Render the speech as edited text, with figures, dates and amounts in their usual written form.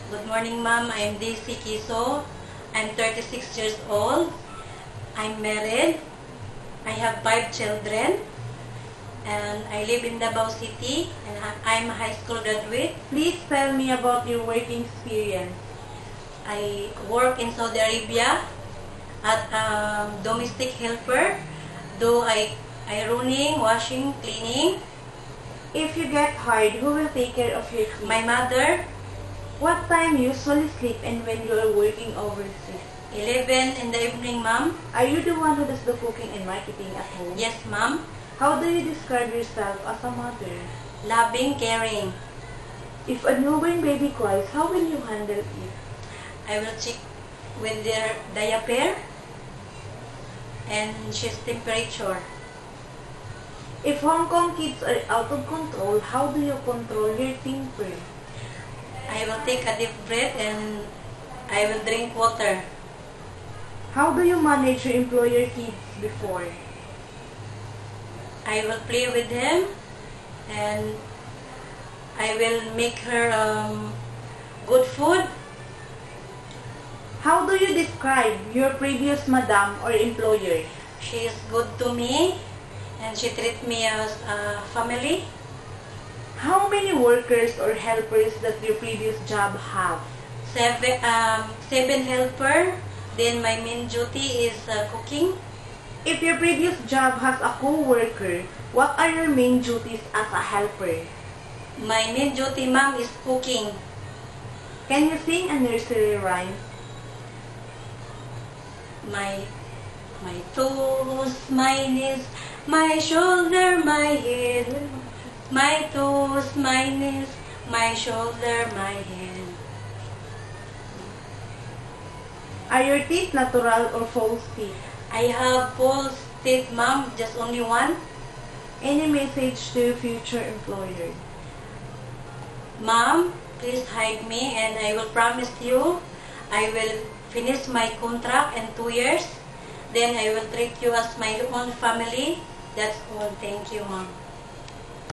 Good morning, ma'am. I'm Daisy Kiso. I'm 36 years old. I'm married. I have 5 children. And I live in Davao City. And I'm a high school graduate. Please tell me about your working experience. I work in Saudi Arabia at domestic helper. Do I ironing, washing, cleaning. If you get hard, who will take care of your kids? My mother, What time you usually sleep and when you are working overseas? 11 in the evening, ma'am. Are you the one who does the cooking and marketing at home? Yes, ma'am. How do you describe yourself as a mother? Loving, caring. If a newborn baby cries, how will you handle it? I will check with their diaper and chest temperature. If Hong Kong kids are out of control, how do you control your temper? I will take a deep breath and I will drink water. How do you manage your employer kids before? I will play with him and I will make her good food. How do you describe your previous madam or employer? She is good to me and she treats me as a family. How many workers or helpers that your previous job have? 7 helper. Then my main duty is cooking. If your previous job has a co-worker, what are your main duties as a helper? My main duty, ma'am, is cooking. Can you sing a nursery rhyme? My toes, my knees, my shoulder, my head. My toes, my knees, my shoulder, my head. Are your teeth natural or false teeth? I have false teeth, ma'am, just only one. Any message to your future employer? Ma'am, please hide me and I will promise you I will finish my contract in 2 years. Then I will treat you as my own family. That's all. Thank you, ma'am.